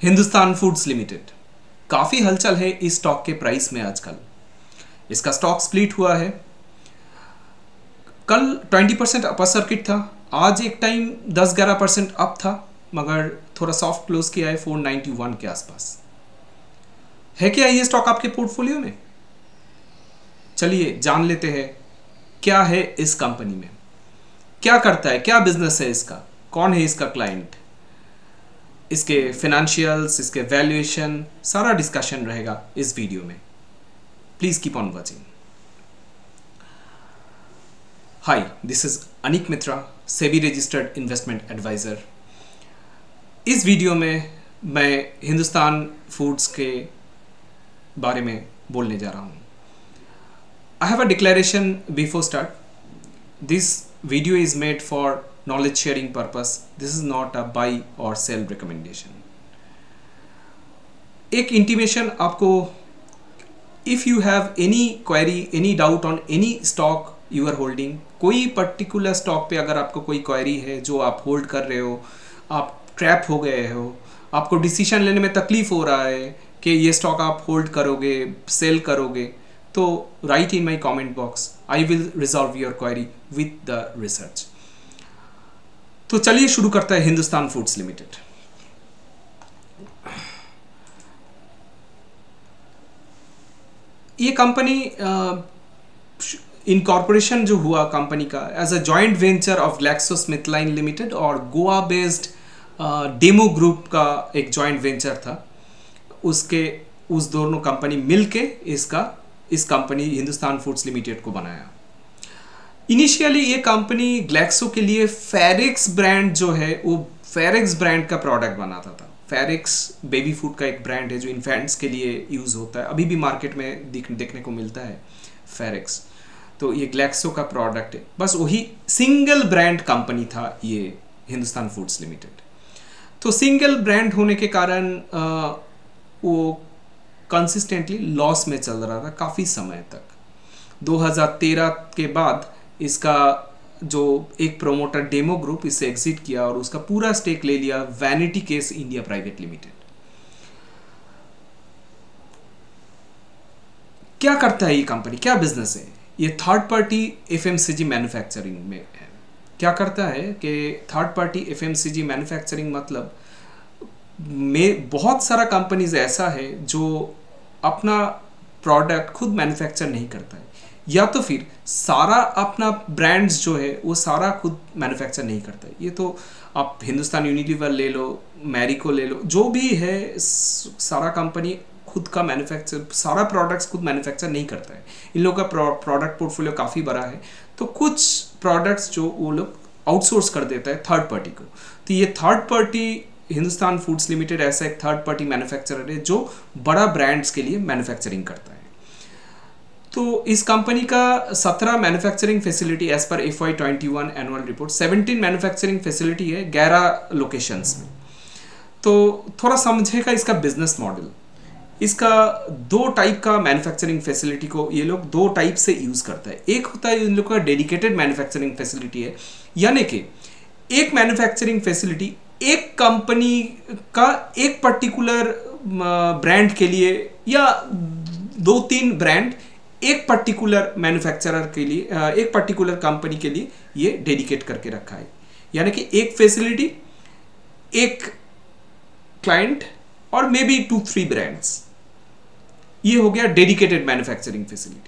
Hindustan foods limited, काफ़ी हलचल है इस स्टॉक के प्राइस में आजकल। इसका स्टॉक स्प्लिट हुआ है। कल 20% अपर सर्किट था, आज एक टाइम 10-11% अप था, मगर थोड़ा सॉफ्ट क्लोज किया है 491 के आसपास। है क्या ये स्टॉक आपके पोर्टफोलियो में? चलिए जान लेते हैं क्या है इस कंपनी में, क्या करता है, क्या बिजनेस है इसका, कौन है इसका क्लाइंट, इसके फाइनेंशियल्स, इसके वैल्यूएशन, सारा डिस्कशन रहेगा इस वीडियो में। Please keep on watching. Hi, this is Anik Mitra, SEBI registered investment adviser. इस वीडियो में मैं हिंदुस्तान फूड्स के बारे में बोलने जा रहा हूँ। I have a declaration before start. This video is made for knowledge sharing purpose. This is not a buy or sell recommendation. एक intimation आपको, if you have any query, any doubt on any stock you are holding, कोई particular stock पे अगर आपको कोई query है जो आप hold कर रहे हो, आप ट्रैप हो गए हो, आपको डिसीजन लेने में तकलीफ हो रहा है कि ये स्टॉक आप होल्ड करोगे, सेल करोगे, तो write in my comment box, I will resolve your query with the research. तो चलिए शुरू करता है हिंदुस्तान फूड्स लिमिटेड। ये कंपनी इनकॉर्पोरेशन जो हुआ कंपनी का as a joint venture of GlaxoSmithKline limited और गोवा बेस्ड डेमो ग्रुप का एक जॉइंट वेंचर था। उस दोनों कंपनी मिलके इस कंपनी हिंदुस्तान फूड्स लिमिटेड को बनाया। इनिशियली ये कंपनी ग्लैक्सो के लिए फेरिक्स ब्रांड जो है वो फेरिक्स ब्रांड का प्रोडक्ट बनाता था। फेरिक्स बेबी फूड का एक ब्रांड है जो इन्फेंट्स के लिए यूज होता है, अभी भी मार्केट में देखने को मिलता है फेरिक्स। तो ये ग्लैक्सो का प्रोडक्ट है, बस वही सिंगल ब्रांड कंपनी था ये हिंदुस्तान फूड्स लिमिटेड। तो सिंगल ब्रांड होने के कारण वो कंसिस्टेंटली लॉस में चल रहा था काफ़ी समय तक। 2013 के बाद इसका जो एक प्रोमोटर डेमो ग्रुप इससे एग्जिट किया और उसका पूरा स्टेक ले लिया vanity case India private limited. क्या करता है ये कंपनी, क्या बिजनेस है? ये थर्ड पार्टी एफएमसीजी मैन्युफैक्चरिंग में है। क्या करता है कि थर्ड पार्टी एफएमसीजी मैन्युफैक्चरिंग मतलब में बहुत सारा कंपनीज ऐसा है जो अपना प्रोडक्ट खुद मैन्युफैक्चर नहीं करता है, या तो फिर सारा अपना ब्रांड्स जो है वो सारा खुद मैन्युफैक्चर नहीं करता है। ये तो आप हिंदुस्तान यूनिलीवर ले लो, मैरिको ले लो, जो भी है सारा कंपनी खुद का मैन्युफैक्चर, सारा प्रोडक्ट्स खुद मैन्युफैक्चर नहीं करता है। इन लोगों का प्रोडक्ट पोर्टफोलियो काफ़ी बड़ा है, तो कुछ प्रोडक्ट्स जो वो लोग आउटसोर्स कर देता है थर्ड पार्टी को। तो ये third party Hindustan foods limited ऐसा एक थर्ड पार्टी मैन्युफैक्चरर है जो बड़ा ब्रांड्स के लिए मैन्युफैक्चरिंग करता है। तो इस कंपनी का 17 manufacturing facility as per FY21 annual report, 17 manufacturing facility है 11 लोकेशंस में। तो थोड़ा समझेगा इसका बिजनेस मॉडल। इसका दो टाइप का मैन्युफैक्चरिंग फैसिलिटी को ये लोग दो टाइप से यूज़ करता है। एक होता है इन लोग का डेडिकेटेड मैन्युफैक्चरिंग फैसिलिटी है, यानी कि एक मैन्युफैक्चरिंग फैसिलिटी एक कंपनी का एक पर्टिकुलर ब्रांड के लिए या 2-3 ब्रांड एक पर्टिकुलर मैन्युफैक्चरर के लिए, एक पर्टिकुलर कंपनी के लिए ये डेडिकेट करके रखा है। यानी कि एक फैसिलिटी, एक क्लाइंट और मे बी 2-3 ब्रांड्स, ये हो गया डेडिकेटेड मैन्युफैक्चरिंग फैसिलिटी।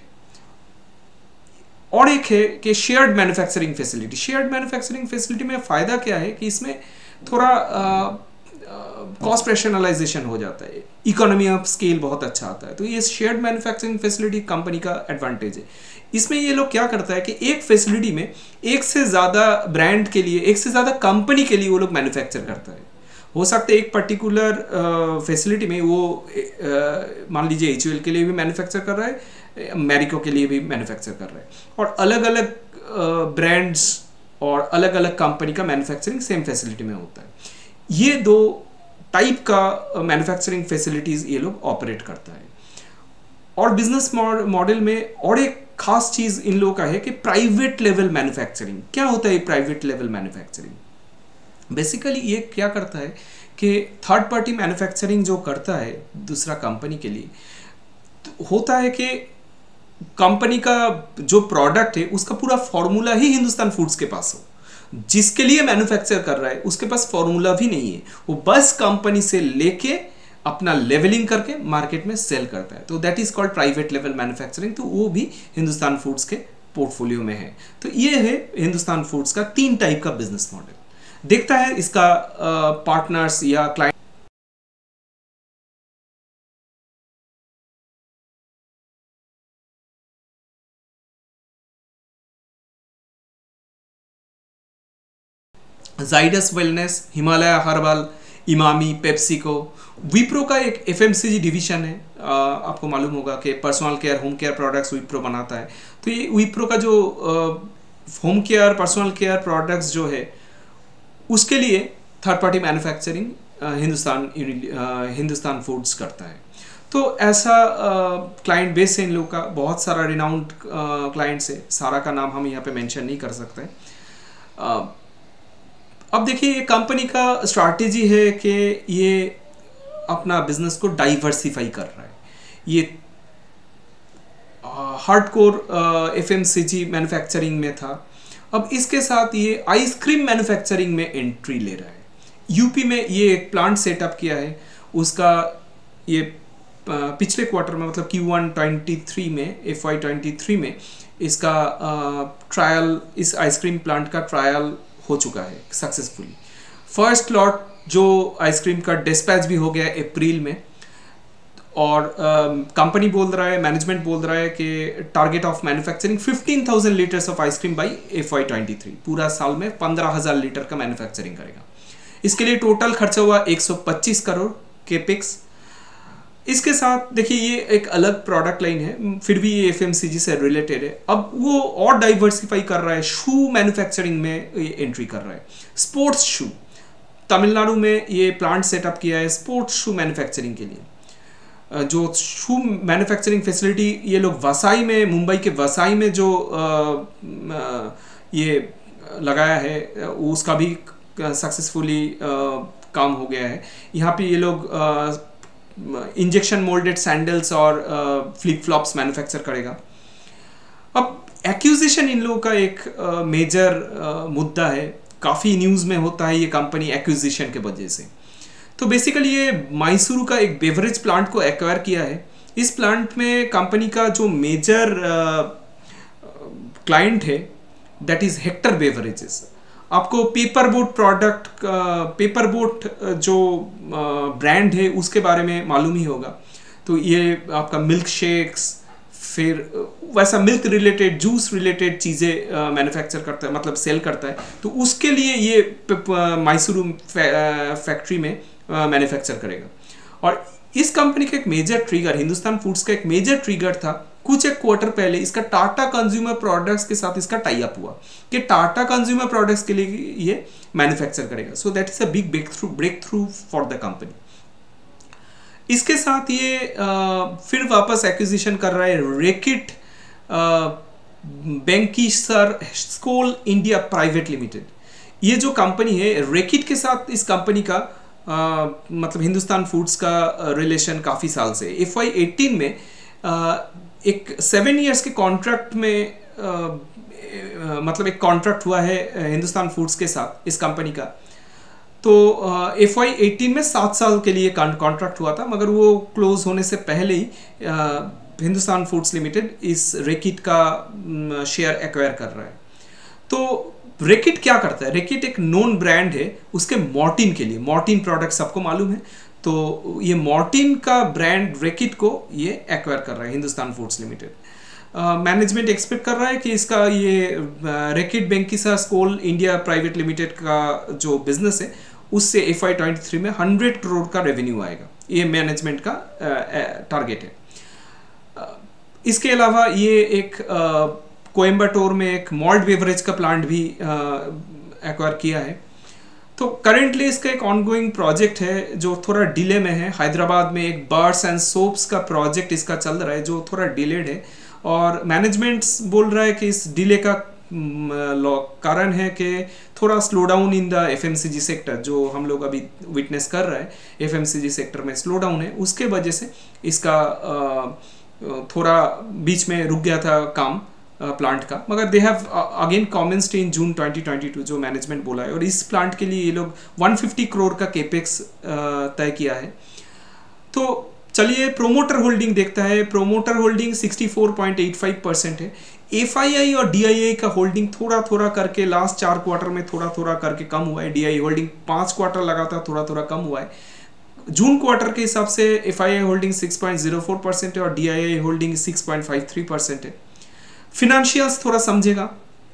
और एक है कि shared manufacturing facility. Shared manufacturing facility में फ़ायदा क्या है कि इसमें थोड़ा कॉस्ट रैशनलाइजेशन हो जाता है, इकोनॉमी ऑफ स्केल बहुत अच्छा आता है। तो ये शेयर्ड मैन्युफैक्चरिंग फैसिलिटी कंपनी का एडवांटेज है। इसमें ये लोग क्या करता है कि एक फैसिलिटी में एक से ज़्यादा ब्रांड के लिए, एक से ज़्यादा कंपनी के लिए वो लोग मैन्युफैक्चर करता है। हो सकता है एक पर्टिकुलर फैसिलिटी में वो मान लीजिए HUL के लिए भी मैन्युफैक्चर कर रहा है, मैरिको के लिए भी मैन्युफैक्चर कर रहा है, और अलग अलग ब्रांड्स और अलग अलग कंपनी का मैन्युफैक्चरिंग सेम फैसिलिटी में होता है। ये दो टाइप का मैन्युफैक्चरिंग फैसिलिटीज़ ये लोग ऑपरेट करता है। और बिजनेस मॉडल में और एक खास चीज़ इन लोगों का है कि प्राइवेट लेवल मैन्युफैक्चरिंग। क्या होता है प्राइवेट लेवल मैन्युफैक्चरिंग? बेसिकली ये क्या करता है कि थर्ड पार्टी मैन्युफैक्चरिंग जो करता है दूसरा कंपनी के लिए, तो होता है कि कंपनी का जो प्रोडक्ट है उसका पूरा फॉर्मूला ही हिंदुस्तान फूड्स के पास हो। जिसके लिए मैन्युफैक्चर कर रहा है उसके पास फॉर्मूला भी नहीं है, वो बस कंपनी से लेके अपना लेवलिंग करके मार्केट में सेल करता है। तो that is called private level manufacturing. तो वो भी हिंदुस्तान फूड्स के पोर्टफोलियो में है। तो ये है हिंदुस्तान फूड्स का 3 टाइप का बिजनेस मॉडल। देखता है इसका पार्टनर्स या client Zydus wellness, Himalaya herbal, Emami, PepsiCo. Wipro का एक एफएमसीजी डिवीजन है। आपको मालूम होगा कि personal care, home care products Wipro बनाता है। तो ये विप्रो का जो home care, personal care products जो है उसके लिए third party manufacturing Hindustan foods करता है। तो ऐसा क्लाइंट बेस है इन लोगों का। बहुत सारा रिनाउंड क्लाइंट्स है, सारा का नाम हम यहाँ पे मेंशन नहीं कर सकते। अब देखिए ये कंपनी का स्ट्रैटेजी है कि ये अपना बिजनेस को डाइवर्सिफाई कर रहा है। ये हार्डकोर एफएमसीजी मैन्युफैक्चरिंग में था, अब इसके साथ ये आइसक्रीम मैन्युफैक्चरिंग में एंट्री ले रहा है। यूपी में ये एक प्लांट सेटअप किया है। उसका ये पिछले क्वार्टर में मतलब Q1 23 में, FY 23 में इसका ट्रायल, इस आइसक्रीम प्लांट का ट्रायल हो चुका है सक्सेसफुली। फर्स्ट लॉट जो आइसक्रीम का डिस्पैच भी हो गया अप्रैल में। और कंपनी बोल रहा है, मैनेजमेंट बोल रहा है कि target of manufacturing 15,000 litres of ice cream by FY 23। पूरा साल में 15,000 लीटर का मैन्युफैक्चरिंग करेगा। इसके लिए टोटल खर्चा हुआ 125 करोड़ केपिक्स। इसके साथ देखिए ये एक अलग प्रोडक्ट लाइन है, फिर भी ये एफएमसीजी से रिलेटेड है। अब वो और डाइवर्सिफाई कर रहा है, शू मैन्युफैक्चरिंग में ये एंट्री कर रहा है। स्पोर्ट्स शू, तमिलनाडु में ये प्लांट सेटअप किया है स्पोर्ट्स शू मैन्युफैक्चरिंग के लिए। जो शू मैन्युफैक्चरिंग फैसिलिटी ये लोग वसाई में, मुंबई के वसाई में जो ये लगाया है उसका भी सक्सेसफुली काम हो गया है। यहाँ पे ये लोग इंजेक्शन मोल्डेड सैंडल्स और फ्लिप फ्लॉप्स मैन्युफैक्चर करेगा। अब एक्विजिशन इन लोगों का एक मेजर मुद्दा है, काफ़ी न्यूज़ में होता है ये कंपनी एक्विजिशन के वजह से। तो बेसिकली ये मैसूरू का एक बेवरेज प्लांट को एक्वायर किया है। इस प्लांट में कंपनी का जो मेजर क्लाइंट है दैट इज़ हेक्टर बेवरेजेस। आपको paper boat product, paper boat जो ब्रांड है उसके बारे में मालूम ही होगा। तो ये आपका मिल्क शेक्स, फिर वैसा मिल्क रिलेटेड, जूस रिलेटेड चीज़ें मैन्युफैक्चर करता है, मतलब सेल करता है। तो उसके लिए ये मैसूरू फैक्ट्री में मैन्युफैक्चर करेगा। और इस कंपनी का एक मेजर ट्रिगर, हिंदुस्तान फूड्स का एक मेजर ट्रिगर था कुछ एक क्वार्टर पहले, इसका टाटा कंज्यूमर प्रोडक्ट्स के साथ इसका टाई अप हुआ कि टाटा कंज्यूमर प्रोडक्ट्स के लिए ये मैन्युफैक्चर करेगा। So that is a big breakthrough for the company. इसके साथ ये फिर वापस एक्विजिशन कर रहा है Reckitt Benckiser Scholl India private Limited. ये जो कंपनी है रेकिट के साथ, इस कंपनी का मतलब हिंदुस्तान फूड्स का रिलेशन काफ़ी साल से। FY 18 में एक 7 इयर्स के कॉन्ट्रैक्ट में मतलब एक कॉन्ट्रैक्ट हुआ है हिंदुस्तान फूड्स के साथ इस कंपनी का। तो FY 18 में 7 साल के लिए कॉन्ट्रैक्ट हुआ था, मगर वो क्लोज होने से पहले ही हिंदुस्तान फूड्स लिमिटेड इस रेकिट का शेयर एक्वायर कर रहा है। तो रेकिट क्या करता है? रेकिट एक नोन ब्रांड है उसके मॉर्टिन के लिए। मॉर्टिन प्रोडक्ट सबको मालूम है। तो ये मॉर्टिन का ब्रांड रेकिट को ये एक्वायर कर रहा है Hindustan foods Limited. Management expect कर रहा है कि इसका ये Reckitt Benckiser Scholl India private Limited का जो बिजनेस है उससे FY 23 में 100 करोड़ का रेवेन्यू आएगा। ये मैनेजमेंट का टारगेट है। इसके अलावा ये एक कोयम्बटूर में एक मॉल्ट बेवरेज का प्लांट भी एक्वायर किया है। तो करेंटली इसका एक ऑनगोइंग प्रोजेक्ट है जो थोड़ा डिले में है। हैदराबाद में एक बार्स एंड सोप्स का प्रोजेक्ट इसका चल रहा है जो थोड़ा डिलेड है, और मैनेजमेंट बोल रहा है कि इस डिले का कारण है कि थोड़ा slow down in the FMCG sector, जो हम लोग अभी विटनेस कर रहे हैं एफएमसीजी सेक्टर में स्लो डाउन है, उसके वजह से इसका थोड़ा बीच में रुक गया था काम प्लांट का। मगर they have again commenced in June 2022 जो मैनेजमेंट बोला है, और इस प्लांट के लिए ये लोग 150 करोड़ का केपेक्स तय किया है। तो चलिए प्रोमोटर होल्डिंग देखता है। प्रोमोटर होल्डिंग 64.85% है। एफआईआई और डीआईआई का होल्डिंग थोड़ा थोड़ा करके लास्ट 4 क्वार्टर में थोड़ा थोड़ा करके कम हुआ है। डीआईआई होल्डिंग 5 क्वार्टर लगातार थोड़ा थोड़ा कम हुआ है। जून क्वार्टर के हिसाब से एफआईआई होल्डिंग 6.04% है और डीआईआई होल्डिंग 6.53% है। फिनेंशियल्स थोड़ा समझेगा,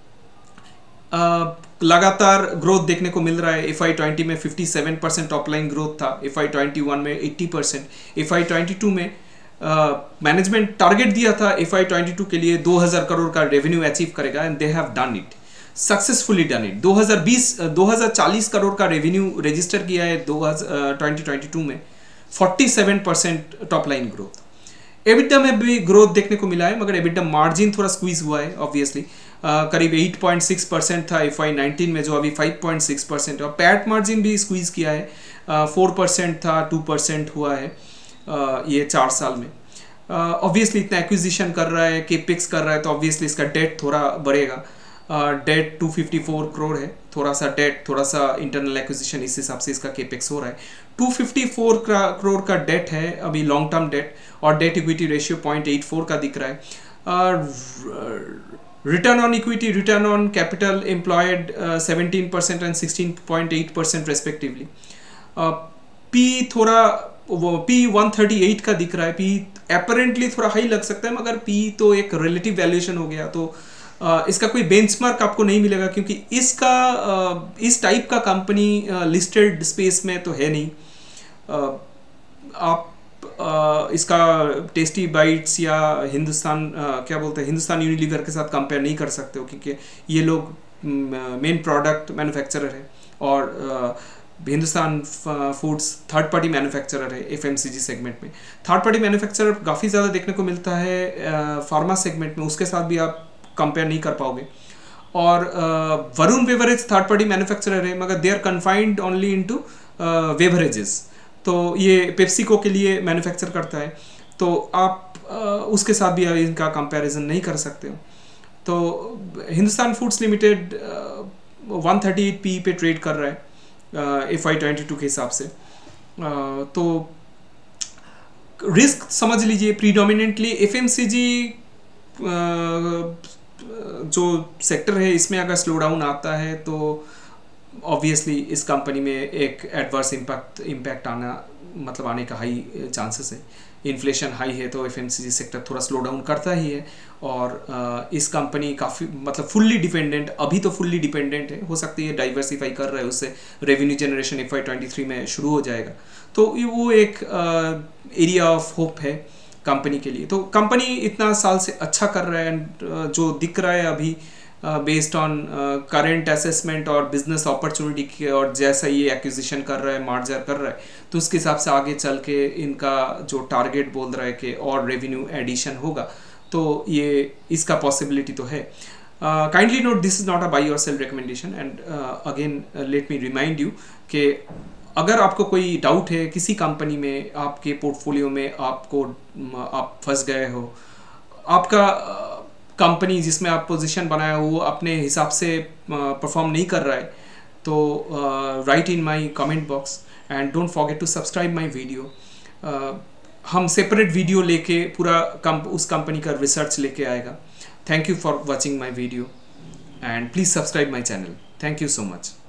लगातार ग्रोथ देखने को मिल रहा है। FY20 में 57% टॉप लाइन ग्रोथ था, FY21 में 80%, FY22 में मैनेजमेंट टारगेट दिया था FY22 के लिए 2000 करोड़ का रेवेन्यू अचीव करेगा, and they have done it, successfully done it. 2040 crore का रेवेन्यू रजिस्टर किया है 2022 में, 47% टॉप लाइन ग्रोथ। एबिटा में भी ग्रोथ देखने को मिला है, मगर एबिटा मार्जिन थोड़ा स्क्वीज हुआ है ऑब्वियसली। करीब 8.6% था FY19 में, जो अभी 5.6% है। और पैट मार्जिन भी स्क्वीज किया है, 4% था 2% हुआ है ये 4 साल में। ऑब्वियसली इतना एक्विजिशन कर रहा है, केपेक्स कर रहा है, तो ऑब्वियसली इसका डेट थोड़ा बढ़ेगा। डेट 254 करोड़ है, थोड़ा सा डेट, थोड़ा सा इंटरनल एक्विजिशन, इस हिसाब से इसका केपेक्स हो रहा है। 254 करोड़ का डेट है अभी, लॉन्ग टर्म डेट, और डेट इक्विटी रेशियो 0.84 का दिख रहा है। Return on equity, return on capital employed 17% and 16.8% respectively. P थोड़ा पी 138 का दिख रहा है। पी अपेरेंटली थोड़ा हाई लग सकता है, मगर पी तो एक रिलेटिव वैल्यूएशन हो गया, तो इसका कोई बेंचमार्क आपको नहीं मिलेगा, क्योंकि इसका इस टाइप का कंपनी लिस्टेड स्पेस में तो है नहीं। आप इसका टेस्टी बाइट्स या हिंदुस्तान क्या बोलते हैं, हिंदुस्तान यूनिलीवर के साथ कंपेयर नहीं कर सकते हो, क्योंकि ये लोग मेन प्रोडक्ट मैन्युफैक्चरर है, और Hindustan Foods third party manufacturer है एफएमसीजी सेगमेंट में। थर्ड पार्टी मैन्युफैक्चरर काफ़ी ज़्यादा देखने को मिलता है फार्मा सेगमेंट में, उसके साथ भी आप कंपेयर नहीं कर पाओगे। और Varun beverage third party manufacturer है, मगर they are confined only into beverages, तो ये पेप्सिको के लिए मैन्युफैक्चर करता है, तो आप उसके साथ भी इनका कंपैरिजन नहीं कर सकते हो। तो हिंदुस्तान फूड्स लिमिटेड 138 पी पे ट्रेड कर रहा है FY22 के हिसाब से। तो रिस्क समझ लीजिए, प्रीडोमिनेंटली एफएमसीजी जो सेक्टर है, इसमें अगर स्लो डाउन आता है तो ऑब्वियसली इस कंपनी में एक एडवर्स इम्पैक्ट आने का हाई चांसेस है। इन्फ्लेशन हाई है तो एफएमसीजी सेक्टर थोड़ा स्लो डाउन करता ही है, और इस कंपनी काफ़ी फुल्ली डिपेंडेंट, अभी तो फुल्ली डिपेंडेंट है, हो सकती है डाइवर्सिफाई कर रहा है, उससे रेवेन्यू जनरेशन FY23 में शुरू हो जाएगा, तो वो एक एरिया ऑफ होप है कंपनी के लिए। तो कंपनी इतना साल से अच्छा कर रहा है, एंड जो दिख रहा है अभी बेस्ड ऑन करेंट असेसमेंट और बिजनेस अपॉर्चुनिटी के, और जैसा ये एक्विजिशन कर रहा है, मार्जर कर रहा है, तो उसके हिसाब से आगे चल के इनका जो टारगेट बोल रहा है कि और रेवेन्यू एडिशन होगा, तो ये इसका पॉसिबिलिटी तो है। Kindly note, this is not a buy or sell recommendation, and again let me remind you कि अगर आपको कोई डाउट है किसी कंपनी में, आपके पोर्टफोलियो में आप फंस गए हो, आपका कंपनी जिसमें आप पोजीशन बनाया हो वो अपने हिसाब से परफॉर्म नहीं कर रहा है, तो write in my comment box, and don't forget to subscribe my video. हम सेपरेट वीडियो लेके पूरा उस कंपनी का रिसर्च लेके आएगा। Thank you for watching my video, and please subscribe my channel. Thank you so much.